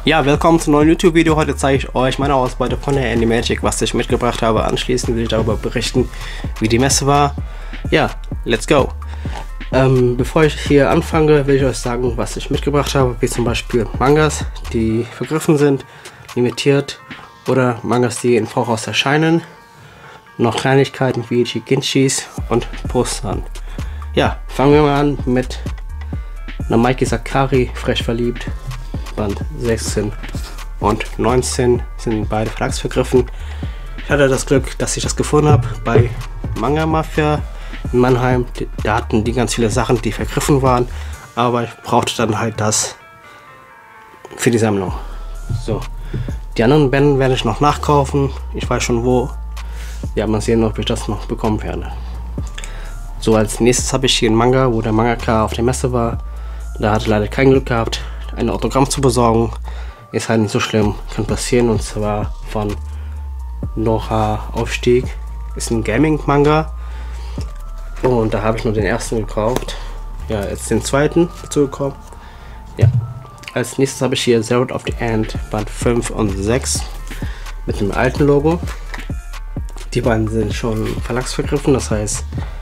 Ja, willkommen zum neuen YouTube-Video. Heute zeige ich euch meine Ausbeute von der Animagic, was ich mitgebracht habe. Anschließend will ich darüber berichten, wie die Messe war. Ja, let's go! Bevor ich hier anfange, will ich euch sagen, was ich mitgebracht habe, wie zum Beispiel Mangas, die vergriffen sind, limitiert, oder Mangas, die im Voraus erscheinen. Noch Kleinigkeiten wie Shikinshis und Postern. Ja, fangen wir mal an mit Namaiki Sakari, Frech verliebt. Band 16 und 19 sind beide verlagsvergriffen. Ich hatte das Glück, dass ich das gefunden habe bei Manga Mafia in Mannheim. Da hatten die ganz viele Sachen, die vergriffen waren, aber ich brauchte dann halt das für die Sammlung. So, die anderen Bände werde ich noch nachkaufen. Ich weiß schon wo. Ja, mal sehen, ob ich das noch bekommen werde. So, als nächstes habe ich hier einen Manga, wo der Mangaka auf der Messe war. Da hatte leider kein Glück gehabt, ein Autogramm zu besorgen. Ist halt nicht so schlimm, kann passieren, und zwar von Nora Aufstieg. Ist ein Gaming-Manga und da habe ich nur den ersten gekauft. Ja, jetzt den zweiten dazu gekommen. Ja, als nächstes habe ich hier Zero of the End, Band 5 und 6 mit dem alten Logo. Die beiden sind schon verlagsvergriffen, das heißt,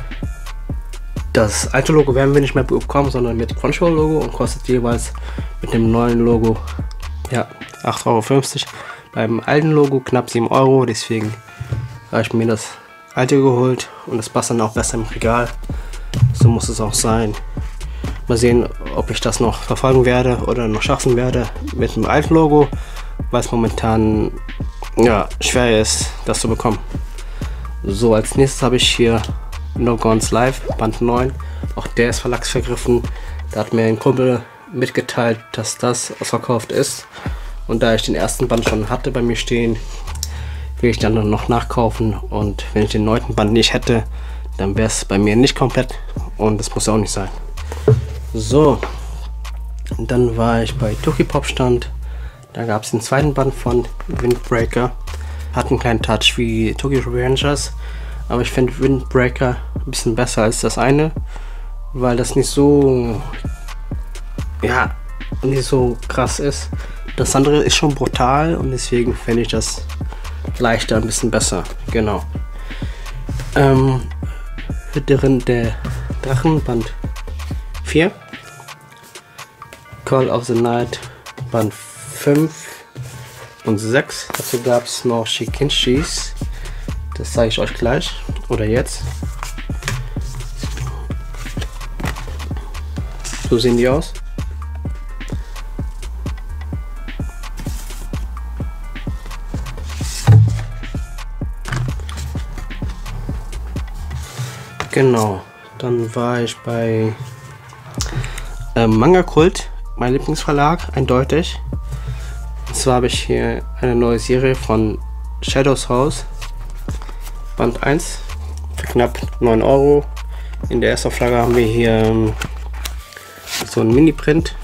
das alte Logo werden wir nicht mehr bekommen, sondern mit Crunchyroll-Logo, und kostet jeweils mit dem neuen Logo ja 8,50 €. Beim alten Logo knapp 7 €, deswegen habe ich mir das alte geholt und das passt dann auch besser im Regal. So muss es auch sein. Mal sehen, ob ich das noch verfolgen werde oder noch schaffen werde mit dem alten Logo, weil es momentan ja schwer ist, das zu bekommen. So, als nächstes habe ich hier No Guns Live, Band 9. Auch der ist verlagsvergriffen. Da hat mir ein Kumpel mitgeteilt, dass das ausverkauft ist. Und da ich den ersten Band schon hatte bei mir stehen, will ich dann noch nachkaufen. Und wenn ich den 9. Band nicht hätte, dann wäre es bei mir nicht komplett. Und das muss auch nicht sein. So, und dann war ich bei Tokyopop Stand. Da gab es den zweiten Band von Windbreaker. Hat einen kleinen Touch wie Tokyo Revengers. Aber ich finde Windbreaker ein bisschen besser als das eine, weil das nicht so, ja, nicht so krass ist. Das andere ist schon brutal und deswegen finde ich das leichter ein bisschen besser. Genau. Hüterin der Drachen, Band 4. Call of the Night, Band 5 und 6. Dazu gab es noch Shikinshis. Das zeige ich euch gleich oder jetzt. So sehen die aus. Genau, dann war ich bei Manga Kult, mein Lieblingsverlag, eindeutig. Und zwar habe ich hier eine neue Serie von Shadows House. Band 1 für knapp 9 €. In der Erstauflage haben wir hier so einen Mini-Print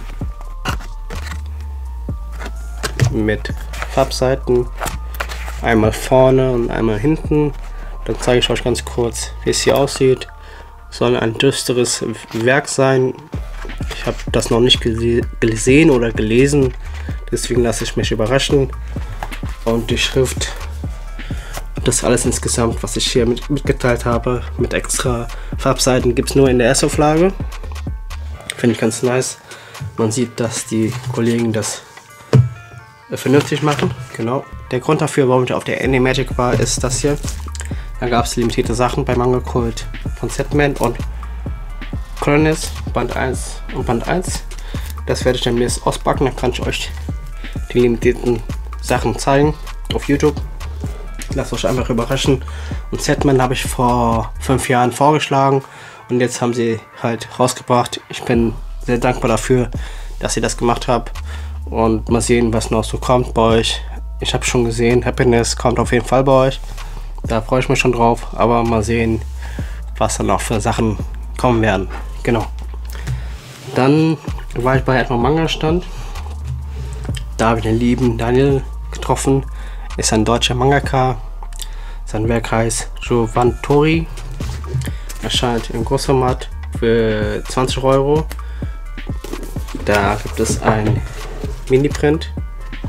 mit Farbseiten, einmal vorne und einmal hinten. Dann zeige ich euch ganz kurz, wie es hier aussieht. Soll ein düsteres Werk sein. Ich habe das noch nicht gesehen oder gelesen, deswegen lasse ich mich überraschen. Und die Schrift, das alles insgesamt, was ich hier mitgeteilt habe, mit extra Farbseiten, gibt es nur in der Erstauflage. Finde ich ganz nice. Man sieht, dass die Kollegen das vernünftig machen. Genau. Der Grund dafür, warum ich auf der Animagic war, ist das hier. Da gab es limitierte Sachen bei Manga Kult von Setman und Colonist, Band 1 und Band 1. Das werde ich dann jetzt auspacken, dann kann ich euch die limitierten Sachen zeigen auf YouTube. Lasst euch einfach überraschen. Und Setman habe ich vor 5 Jahren vorgeschlagen und jetzt haben sie halt rausgebracht. Ich bin sehr dankbar dafür, dass ihr das gemacht habt, und mal sehen, was noch so kommt bei euch. Ich habe schon gesehen, Happiness kommt auf jeden Fall bei euch. Da freue ich mich schon drauf, aber mal sehen, was dann noch für Sachen kommen werden. Genau. Dann war ich bei einem Manga Stand. Da habe ich den lieben Daniel getroffen. Ist ein deutscher Mangaka. Sein Werk heißt Giovantori. Erscheint im Großformat für 20 €. Da gibt es ein Mini-Print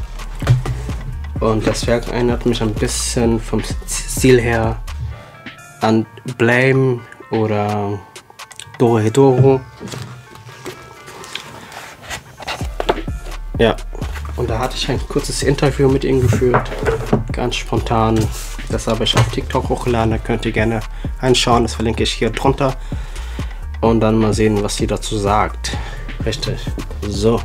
Und das Werk erinnert mich ein bisschen vom Stil her an Blame oder Dorohedoro. Ja, und da hatte ich ein kurzes Interview mit ihm geführt, ganz spontan. Das habe ich auf TikTok hochgeladen, da könnt ihr gerne reinschauen, das verlinke ich hier drunter. Und dann mal sehen, was sie dazu sagt. Richtig. So.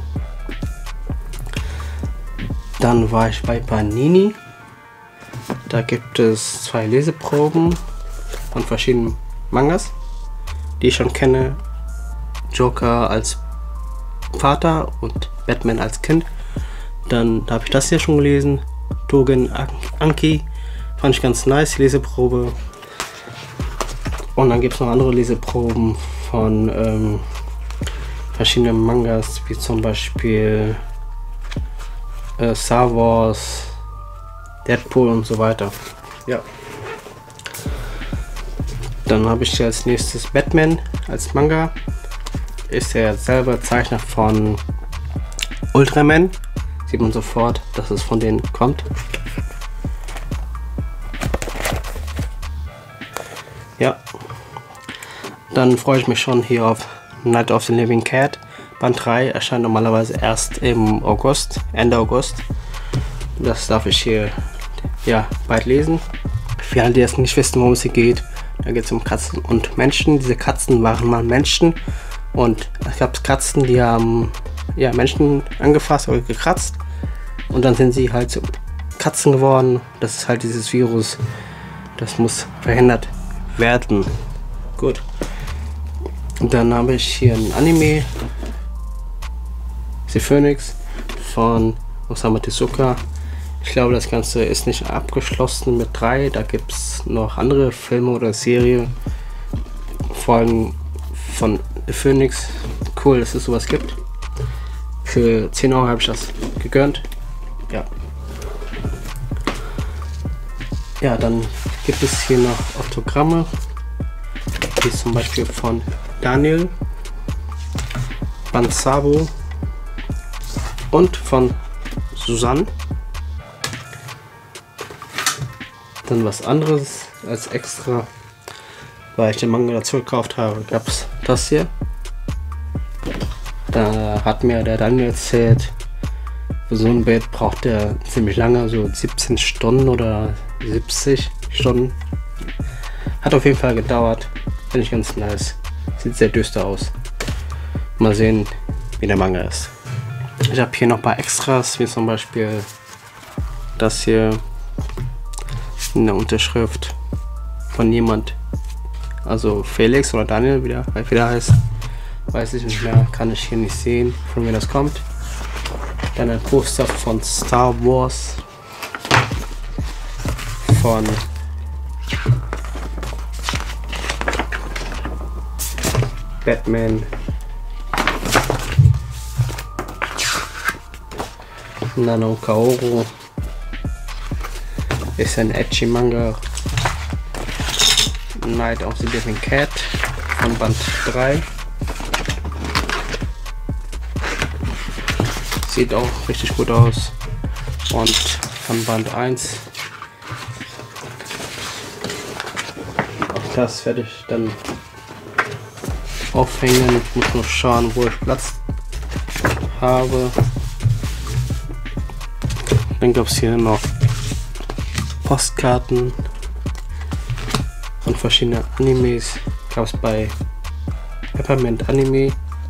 Dann war ich bei Panini. Da gibt es 2 Leseproben von verschiedenen Mangas, die ich schon kenne. Joker als Vater und Batman als Kind. Dann habe ich das hier schon gelesen. Tougen Anki. Fand ich ganz nice, die Leseprobe. Und dann gibt es noch andere Leseproben von verschiedenen Mangas, wie zum Beispiel Star Wars, Deadpool und so weiter. Ja. Dann habe ich hier als nächstes Batman als Manga. Ist er selber Zeichner von Ultraman. Sieht man sofort, dass es von denen kommt. Ja. Dann freue ich mich schon hier auf Night of the Living Cat. Band 3 erscheint normalerweise erst im August, Ende August. Das darf ich hier ja bald lesen. Für alle, die jetzt nicht wissen, worum es hier geht, da geht es um Katzen und Menschen. Diese Katzen waren mal Menschen und es gab Katzen, die haben ja Menschen angefasst oder gekratzt und dann sind sie halt zu Katzen geworden. Das ist halt dieses Virus, das muss verhindert werden. Gut. Und dann habe ich hier ein Anime, The Phoenix von Osamu Tezuka. Ich glaube, das Ganze ist nicht abgeschlossen mit 3. Da gibt es noch andere Filme oder Serien, Folgen von The Phoenix. Cool, dass es sowas gibt. Für 10 Euro habe ich das gegönnt. Ja. Ja, dann gibt es hier noch Autogramme, wie zum Beispiel von Daniel Bansabo und von Susanne. Dann was anderes als extra, weil ich den Manga dazu gekauft habe, gab es das hier. Da hat mir der Daniel erzählt, für so ein Bild braucht er ziemlich lange, so 17 Stunden oder 70 Stunden. Hat auf jeden Fall gedauert, finde ich ganz nice. Sieht sehr düster aus. Mal sehen, wie der Manga ist. Ich habe hier noch ein paar Extras, wie zum Beispiel das hier, eine Unterschrift von jemand, also Felix oder Daniel, wie der heißt, weiß ich nicht mehr, kann ich hier nicht sehen, von wem das kommt. Dann ein Poster von Star Wars, von Batman, Nano Kaoru, ist ein Ecchi Manga. Night of the Living Cat von Band 3. Sieht auch richtig gut aus. Und von Band 1. Auch das werde ich dann aufhängen. Ich muss noch schauen, wo ich Platz habe. Dann gab es hier noch Postkarten und verschiedene Animes. Gab es bei Peppermint Anime.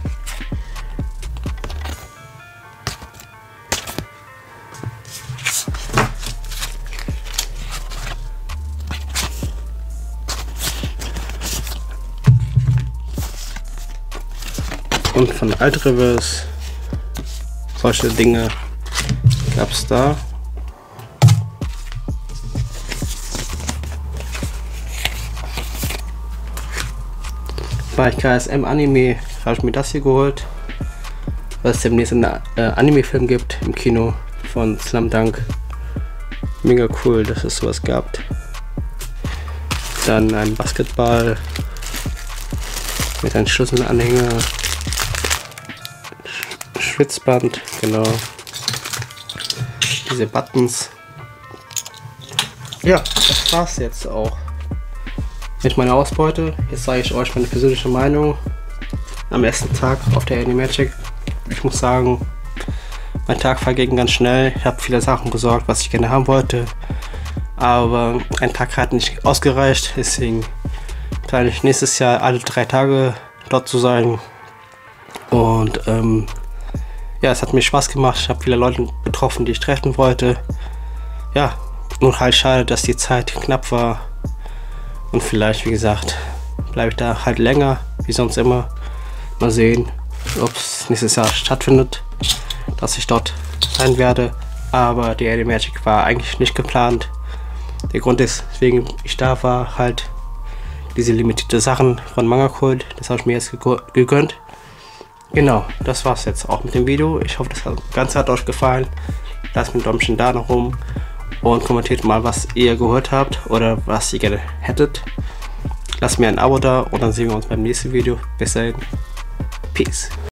Und von Alt-Reverse solche Dinge gab es da. Bei KSM Anime habe ich mir das hier geholt, weil es demnächst einen Anime-Film gibt im Kino von Slam Dunk. Mega cool, dass es sowas gab. Dann ein Basketball mit einem Schlüsselanhänger, Schwitzband, genau. Diese Buttons, Ja, das war's jetzt auch mit meiner Ausbeute. Jetzt sage ich euch meine persönliche Meinung am ersten Tag auf der Animagic. Ich muss sagen, mein Tag verging ganz schnell. Ich habe viele Sachen besorgt, was ich gerne haben wollte, aber ein Tag hat nicht ausgereicht. Deswegen plane ich nächstes Jahr alle 3 Tage dort zu sein. Und ja, es hat mir Spaß gemacht. Ich habe viele Leute getroffen, die ich treffen wollte. Ja, nur halt schade, dass die Zeit knapp war. Und vielleicht, wie gesagt, bleibe ich da halt länger, wie sonst immer. Mal sehen, ob es nächstes Jahr stattfindet, dass ich dort sein werde. Aber die Animagic war eigentlich nicht geplant. Der Grund ist, weswegen ich da war, halt diese limitierte Sachen von Manga Kult. Das habe ich mir jetzt gegönnt. Genau, das war's jetzt auch mit dem Video. Ich hoffe, das Ganze hat euch gefallen. Lasst mir ein Däumchen da noch rum und kommentiert mal, was ihr gehört habt oder was ihr gerne hättet. Lasst mir ein Abo da und dann sehen wir uns beim nächsten Video. Bis dahin. Peace.